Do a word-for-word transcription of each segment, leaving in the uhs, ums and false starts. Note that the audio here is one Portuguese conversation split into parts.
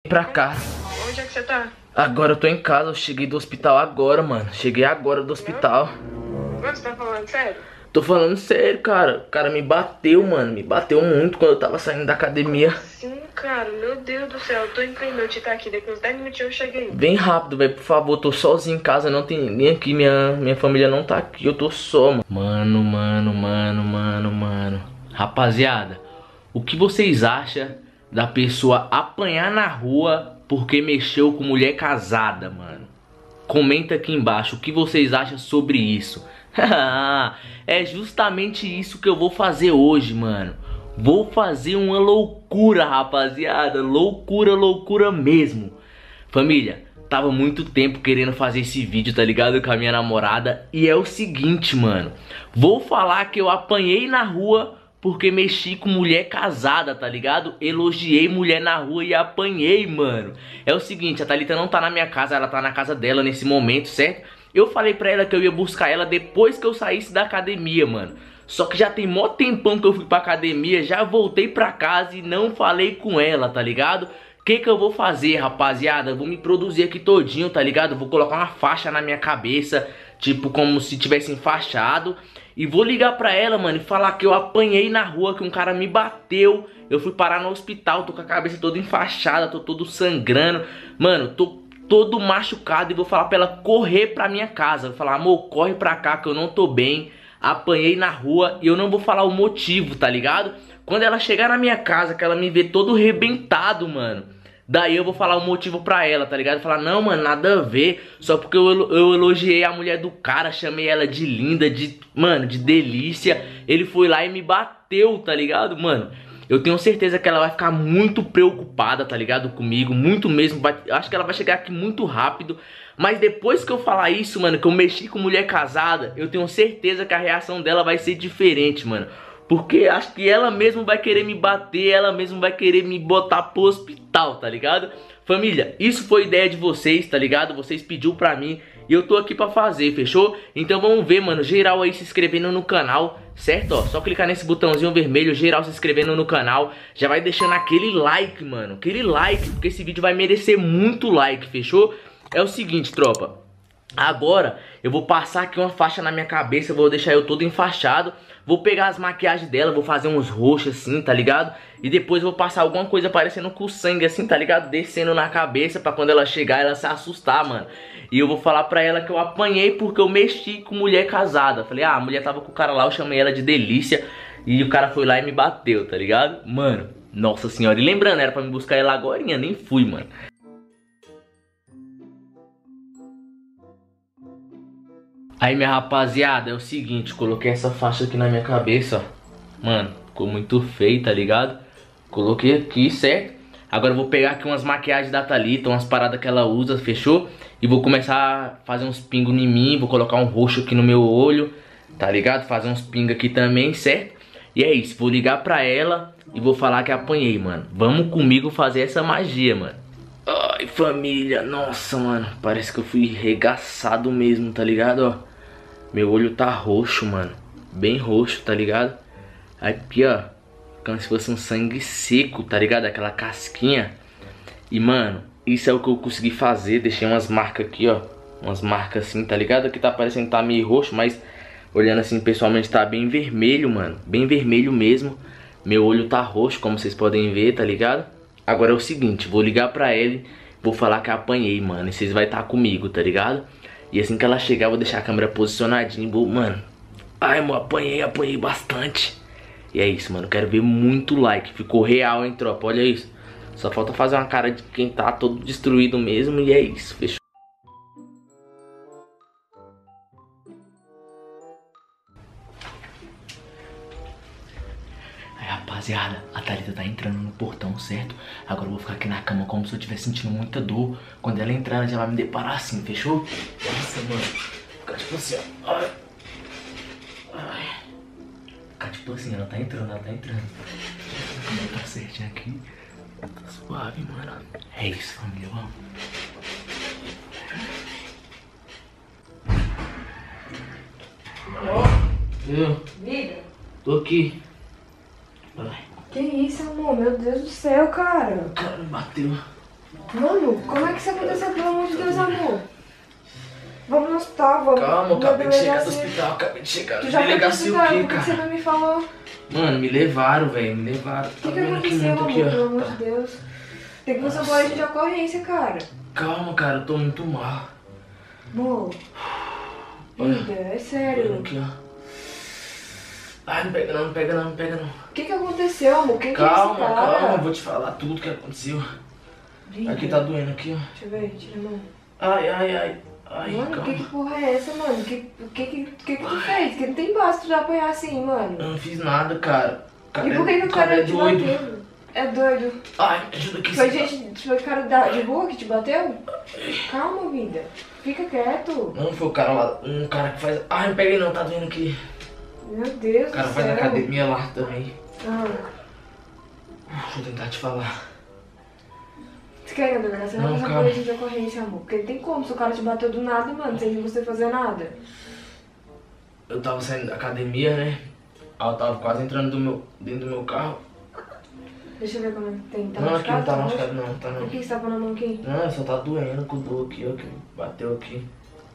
Pra cá. Onde é que você tá? Agora eu tô em casa, eu cheguei do hospital agora, mano. Cheguei agora do hospital. Mano, você tá falando sério? Tô falando sério, cara. O cara me bateu, mano. Me bateu muito quando eu tava saindo da academia. Sim, cara. Meu Deus do céu. Eu tô indo pra meu tio tá aqui. Daqui uns dez minutinhos eu cheguei. Vem rápido, velho, por favor. Tô sozinho em casa, não tem ninguém aqui. Minha, minha família não tá aqui, eu tô só, mano. Mano, mano, mano, mano, mano. Rapaziada, o que vocês acham da pessoa apanhar na rua porque mexeu com mulher casada, mano? Comenta aqui embaixo o que vocês acham sobre isso. É justamente isso que eu vou fazer hoje, mano. Vou fazer uma loucura, rapaziada. Loucura, loucura mesmo. Família, tava muito tempo querendo fazer esse vídeo, tá ligado? Com a minha namorada. E é o seguinte, mano. Vou falar que eu apanhei na rua porque mexi com mulher casada, tá ligado? Elogiei mulher na rua e apanhei, mano. É o seguinte, a Thalita não tá na minha casa, ela tá na casa dela nesse momento, certo? Eu falei pra ela que eu ia buscar ela depois que eu saísse da academia, mano. Só que já tem mó tempão que eu fui pra academia, já voltei pra casa e não falei com ela, tá ligado? O que que eu vou fazer, rapaziada? Eu vou me produzir aqui todinho, tá ligado? Vou colocar uma faixa na minha cabeça, tipo como se tivesse enfaixado. E vou ligar pra ela, mano, e falar que eu apanhei na rua, que um cara me bateu. Eu fui parar no hospital, tô com a cabeça toda enfaixada, tô todo sangrando. Mano, tô todo machucado e vou falar pra ela correr pra minha casa. Vou falar, amor, corre pra cá que eu não tô bem. Apanhei na rua e eu não vou falar o motivo, tá ligado? Quando ela chegar na minha casa, que ela me vê todo rebentado, mano, daí eu vou falar o motivo pra ela, tá ligado? Falar, não, mano, nada a ver. Só porque eu, eu elogiei a mulher do cara, chamei ela de linda, de, mano, de delícia. Ele foi lá e me bateu, tá ligado, mano? Eu tenho certeza que ela vai ficar muito preocupada, tá ligado, comigo, muito mesmo. Vai, acho que ela vai chegar aqui muito rápido. Mas depois que eu falar isso, mano, que eu mexi com mulher casada, eu tenho certeza que a reação dela vai ser diferente, mano. Porque acho que ela mesmo vai querer me bater, ela mesmo vai querer me botar pro hospital, tá ligado? Família, isso foi ideia de vocês, tá ligado? Vocês pediu pra mim e eu tô aqui pra fazer, fechou? Então vamos ver, mano, geral aí se inscrevendo no canal, certo? Ó, só clicar nesse botãozinho vermelho, geral se inscrevendo no canal. Já vai deixando aquele like, mano, aquele like, porque esse vídeo vai merecer muito like, fechou? É o seguinte, tropa. Agora eu vou passar aqui uma faixa na minha cabeça, vou deixar eu todo enfaixado. Vou pegar as maquiagens dela, vou fazer uns roxos assim, tá ligado? E depois vou passar alguma coisa parecendo com sangue assim, tá ligado? Descendo na cabeça pra quando ela chegar ela se assustar, mano. E eu vou falar pra ela que eu apanhei porque eu mexi com mulher casada. Falei, ah, a mulher tava com o cara lá, eu chamei ela de delícia. E o cara foi lá e me bateu, tá ligado? Mano, nossa senhora. E lembrando, era pra me buscar ela agorinha, nem fui, mano. Aí, minha rapaziada, é o seguinte, coloquei essa faixa aqui na minha cabeça, ó. Mano, ficou muito feio, tá ligado? Coloquei aqui, certo? Agora eu vou pegar aqui umas maquiagens da Thalita, umas paradas que ela usa, fechou? E vou começar a fazer uns pingos em mim, vou colocar um roxo aqui no meu olho, tá ligado? Fazer uns pingos aqui também, certo? E é isso, vou ligar pra ela e vou falar que apanhei, mano. Vamos comigo fazer essa magia, mano. Ai, família, nossa, mano, parece que eu fui regaçado mesmo, tá ligado, ó. Meu olho tá roxo, mano, bem roxo, tá ligado? Aqui, ó, como se fosse um sangue seco, tá ligado? Aquela casquinha. E, mano, isso é o que eu consegui fazer, deixei umas marcas aqui, ó. Umas marcas assim, tá ligado? Aqui tá parecendo que tá meio roxo, mas olhando assim pessoalmente tá bem vermelho, mano. Bem vermelho mesmo. Meu olho tá roxo, como vocês podem ver, tá ligado? Agora é o seguinte, vou ligar pra ele, vou falar que apanhei, mano, e vocês vai estar comigo, tá ligado? E assim que ela chegar, eu vou deixar a câmera posicionadinha, vou, mano, ai, amor, apanhei, apanhei bastante. E é isso, mano, quero ver muito like, ficou real, hein, tropa, olha isso. Só falta fazer uma cara de quem tá todo destruído mesmo e é isso, fechou? Rapaziada, a Thalita tá entrando no portão, certo? Agora eu vou ficar aqui na cama como se eu estivesse sentindo muita dor. Quando ela entrar, ela já vai me deparar assim, fechou? Nossa, mano. Ficar tipo assim, ó. Ai. Ai. Ficar tipo assim, ela tá entrando, ela tá entrando. Ela tá certinho aqui. Tá suave, mano. É isso, família, vamos. Eu? Vida? Tô aqui. Que isso, amor? Meu Deus do céu, cara. O cara me bateu. Mano, como é que isso aconteceu, pelo amor de Deus, amor? Vamos no hospital, vamos. Calma, eu acabei de chegar do delegacia. hospital, acabei de chegar Tu do já foi pro delegacia o hospital, quê, por que você cara? não me falou? Mano, me levaram, velho, me levaram. O Tá que, que vendo aqui aconteceu, muito amor, aqui, pelo ó. amor Tá. de Deus? Tem que fazer um boletim de ocorrência, cara. Calma, cara, eu tô muito mal. Amor. Olha. Vida, é Olha sério. aqui, ó. Ai, não pega não, não pega não, não pega não. O que que aconteceu, amor? Quem Calma, que é esse cara? calma, eu vou te falar tudo que aconteceu. Vida. Aqui tá doendo, aqui, ó. Deixa eu ver, tira a mão. Ai, ai, ai. Ai, Mano, calma. que que porra é essa, mano? Que que, que, que, que tu fez? Que não tem base tu já apanhar assim, mano. Eu não fiz nada, cara. Cara, E por que, que o cara é te doido. bateu? É doido. Ai, me ajuda aqui. Foi você gente, foi cara da, de rua que te bateu? Calma, vida. Fica quieto. Não foi o cara lá, um cara que faz... Ai, não peguei não, tá doendo aqui. Meu Deus O cara do faz céu. academia lá também. Ah, Deixa eu tentar te falar. você quer ir na delegacia? Não, Não, fazer calma. boletim de ocorrência, amor. Porque não tem como se o cara te bateu do nada, mano, sem você fazer nada. Eu tava saindo da academia, né? Aí eu tava quase entrando do meu, dentro do meu carro. Deixa eu ver como é que tem. Tá não, aqui não tá machucado? machucado não, tá não. Por que você tá pondo a mão aqui? Não, só tá doendo com dor aqui, ó, que bateu aqui.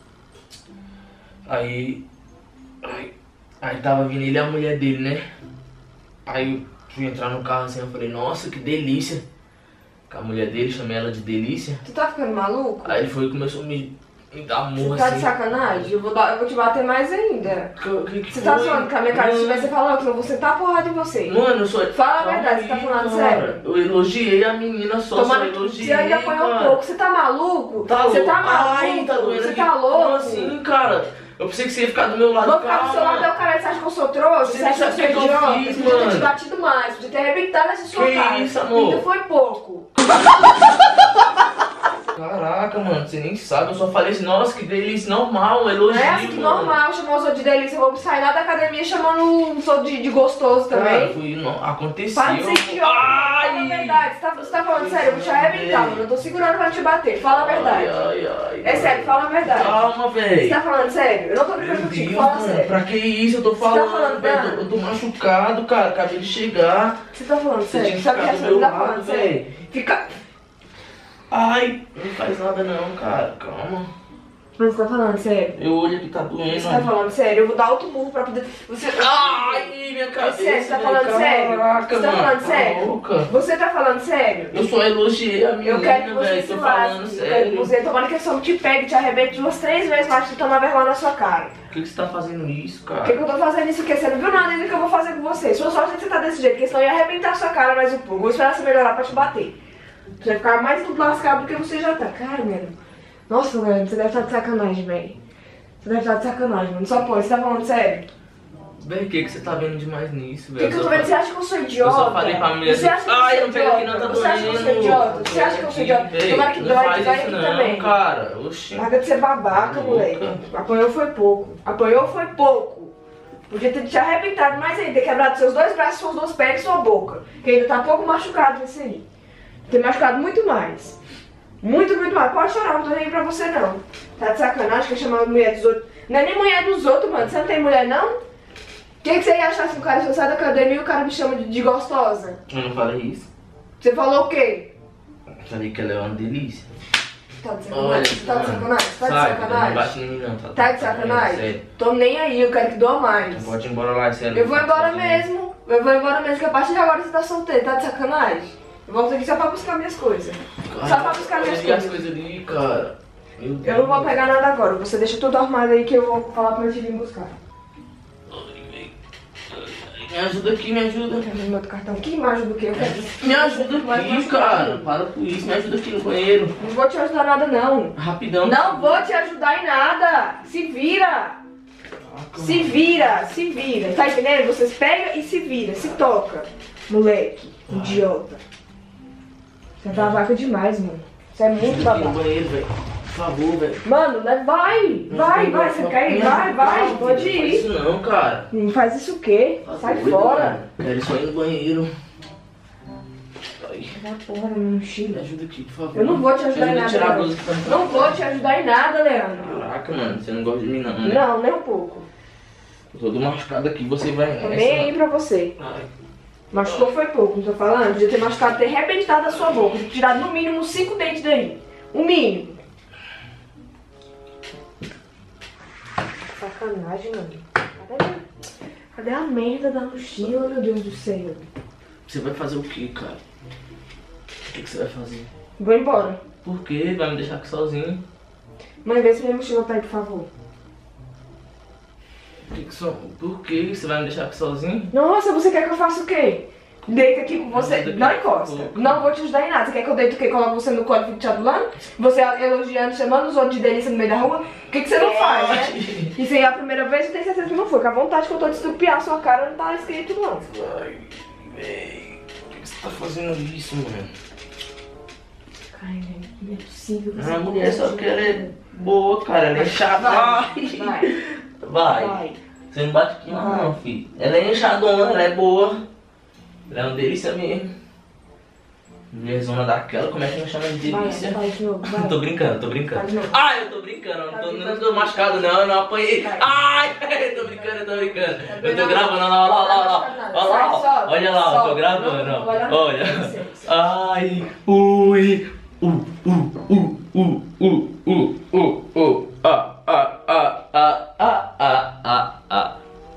Aí, aí, aí tava vindo ele e a mulher dele, né? Aí eu fui entrar no carro assim, eu falei, nossa, que delícia. Com a mulher dele, chamei ela de delícia. Tu tá ficando maluco? Aí ele foi e começou a me, me dar Você murro tá assim. de sacanagem? Eu vou, dar, eu vou te bater mais ainda. Que- que- que Você tá foi? zoando com a minha cara? Se Não. tivesse falando que eu vou sentar a porrada em você. Mano, eu só... Fala a Calma verdade, você tá aí, falando cara. sério? Eu elogiei a menina só, só Tomara que elogiei, você ainda apanhou um cara. pouco. Você tá maluco? Tá Você louco? tá maluco? Ai, tá doendo Você aqui. tá louco? Como assim, cara? Eu pensei que você ia ficar do meu lado. Vou ficar do seu calma. lado, é o cara, você acha que eu sou trouxa? Você Você acha que eu não sou sabe o que eu idiota? fiz, Podia ter mano. te batido mais, podia ter arrebentado essa sua Que cara. isso, amor? Ainda foi pouco. Caraca, mano, você nem sabe. Eu só falei assim, nossa, que delícia, normal, um elogio, Não é assim que mano. normal, chamou os outros de delícia. Eu vou sair lá da academia chamando os outros de, de gostoso Cara, também. foi, não, aconteceu. Para de ser idiota. Fala a Ai! verdade. Você tá, você tá falando sério, eu vou te arrebentar, mano. Eu tô segurando pra te bater. Fala a verdade. Ai, ai, ai. É sério, fala a verdade. Calma, Você velho. tá falando sério? Eu não tô Meu brincando contigo, Deus, fala mano, sério. pra que isso? Eu tô Você tá falando, falando, velho. Dan? Eu, tô- eu tô machucado, cara. Acabei de chegar. Você tá falando Você sério? tinha que Sabe ficar que do você meu tá lado, falando sério? velho. Fica... Ai, não faz nada não, cara. Calma. Mas você tá falando sério? Meu olho aqui tá doendo. Você tá falando sério? Eu vou dar outro murro pra poder... Você... Ai, minha É cabeça. sério, você tá velho. falando sério? Caraca, Você tá mano, falando tá sério? louca. Você tá falando sério? Eu só elogiei a minha Eu quero que você velho. se Tô falando lasque. Eu quero que sério. você... Tomara que esse homem te pegue, te arrebente duas, três vezes mais pra tomar vergonha na sua cara. Por que, que você tá fazendo isso, cara? Por que, que eu tô fazendo isso aqui? Você não viu nada ainda que eu vou fazer com você. Sua sorte é que você tá desse jeito, porque senão eu ia arrebentar a sua cara mais um pouco. Vou esperar você melhorar pra te bater. Você vai ficar mais tudo lascado do que você já tá. Cara, mano. Nossa, mano, você deve estar de sacanagem, velho. Você deve estar de sacanagem, mano. Só pô, você tá falando sério? Velho, o que, que você tá vendo demais nisso, O velho? que, que eu tô vendo? Você acha que eu sou idiota? Eu só falei pra mulher Você acha que eu sou ai, não pega aqui idiota? não, tá Você acha que eu sou doendo. idiota? Você acha que eu sou idiota? Véi, Tomara que não dói, faz dói isso aqui não, também. cara. Oxi. Larga de ser babaca, Louca. moleque. Apanhou foi pouco. Apanhou foi pouco. Podia ter te arrebentado mais ainda, ter quebrado seus dois braços, suas duas pernas e sua boca. Que ainda tá pouco machucado nesse aí. Tem machucado muito mais. Muito, muito mais. Pode chorar, não tô nem aí pra você não. Tá de sacanagem, quer chamar a mulher dos outros. Não é nem mulher dos outros, mano. Você não tem mulher, não? O que, que você ia achar se o cara se eu sair da academia e o cara me chama de, de gostosa? Eu não falei isso. Você falou o quê? Falei que ela é uma delícia. Tá de Olha, sacanagem? Você tá de mano, sacanagem? Você tá de sai, Não sacanagem? bate em mim não. Tá, Tá de sacanagem? Sério. Tô nem aí, eu quero que doa mais. Não pode ir embora lá, sério. Eu vou embora mesmo. Eu vou embora mesmo, que a partir de agora você tá solteiro, tá de sacanagem? Eu volto aqui só pra buscar minhas coisas. Só pra buscar minhas Olha as coisas. coisas ali, cara. Meu Eu não vou Deus. pegar nada agora, você deixa tudo arrumado aí que eu vou falar pra ele vir buscar. Me ajuda aqui, me ajuda. Cadê meu outro cartão? Que me ajuda o quê? Eu quero... Me ajuda Vai aqui, machucar. cara. Para com isso, me ajuda aqui no banheiro. Não vou te ajudar nada não. Rapidão. Não vou te ajudar em nada. Se vira. Se vira, se vira. Tá entendendo? Vocês pegam e se vira, se toca. Moleque, idiota. Você é babaca demais, mano. Você é muito Ajuda aqui no babaca. banheiro, velho. Por favor, velho. Mano, né? vai, vai, vai, você quer ir? Vai, vai, pode Não faz ir. isso não, cara. Não faz isso o quê? Tá Sai doido, fora. mano. Quero só ir no banheiro. Ai, Vai porra na minha me mochila. ajuda aqui, por favor. Eu não vou te ajudar Me em ajuda a tirar a nada. blusa que tá no Não vou te ajudar em nada, Leandro. Caraca, mano, você não gosta de mim não, né? Não, nem um pouco. Eu tô todo machucado aqui, você vai Tô nessa. nem aí pra você. Ai, Machucou foi pouco, não tô falando? Podia ter machucado, ter arrebentado a sua boca. Tirado no mínimo cinco dentes daí. O mínimo. Sacanagem, mano. Cadê, cadê a merda da mochila, meu Deus do céu? Você vai fazer o que, cara? O que, que você vai fazer? Vou embora. Por quê? Vai me deixar aqui sozinho? Mãe, vê se minha mochila tá aí, por favor. Que que so... Por que você vai me deixar aqui sozinho? Nossa, você quer que eu faça o quê? Deita aqui com você. Deita aqui. Não encosta. Não vou te ajudar em nada. Você quer que eu deite o quê? Coloque você no colo e fique te adulando? Você elogiando, chamando os outros de delícia no meio da rua? O que, que você não faz, né? Isso aí é a primeira vez, eu tenho certeza que não foi. Com a vontade que eu tô de estupiar a sua cara, não tá escrito não. Ai, véi. Por que você tá fazendo isso, mano? Ai, velho, não é possível. A mulher só que ela é boa, cara. Ela é chata. Vai, vai. Vai. Vai. Você não bate aqui não, não, filho. Ela é enxadona, ela é boa. Ela é uma delícia mesmo. Mulherzona daquela, como é que não chama de delícia? Vai, vai de novo, vai. Tô brincando, tô brincando. Vai de novo. Ai, eu tô brincando, eu não tô, Vai, não vai. tô machucado não, eu não apanhei. Vai. Ai, eu tô brincando, eu tô brincando. Eu tô Não, gravando, olha lá, olha lá, olha lá. não, Olha lá, sai, sobe, olha lá, eu tô sobe. gravando, Não, ó. olha lá. Olha. Ai, ui, uh, uh, uh, uh, uh, uh, uh, uh, ah, ah, ah, ah, ah, ah, ah, ah.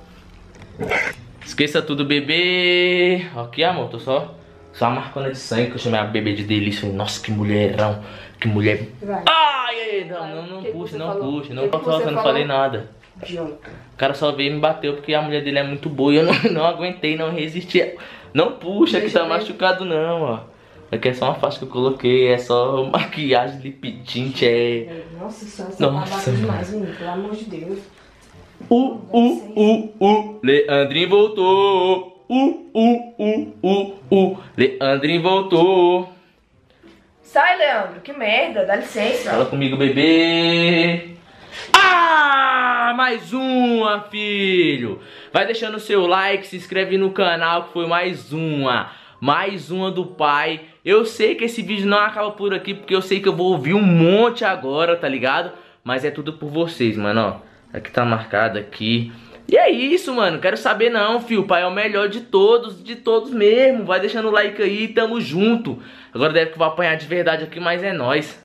Esqueça tudo, bebê. Aqui, amor, tô só Só a marcona de sangue que eu chamei a bebê de delícia. Falei, nossa, que mulherão. Que mulher. Vai. Ai, ai, não, não, não Que que puxe, você não falou? puxe. Não, Que que não, você eu não falou? falei nada. Idiota. O cara só veio e me bateu porque a mulher dele é muito boa. E eu não, não aguentei, não resisti. Não puxa, que Deixa tá eu ver. machucado, não, ó. Aqui é só uma faixa que eu coloquei. É só maquiagem, lip tint. É. Nossa senhora, você Nossa, tá batendo demais, menino. Pelo amor de Deus. Uh, uh, uh, uh. Leandrinho voltou. Uh, uh, uh, uh, uh. Leandrinho voltou. Sai, Leandro. Que merda. Dá licença. Fala comigo, bebê. Ah, mais uma, filho. Vai deixando o seu like, se inscreve no canal que foi mais uma. Mais uma do pai. Eu sei que esse vídeo não acaba por aqui, porque eu sei que eu vou ouvir um monte agora, tá ligado? Mas é tudo por vocês, mano, ó. Aqui tá marcado aqui. E é isso, mano. Quero saber não, filho. O pai é o melhor de todos, de todos mesmo. Vai deixando o like aí, tamo junto. Agora deve que eu vou apanhar de verdade aqui, mas é nóis.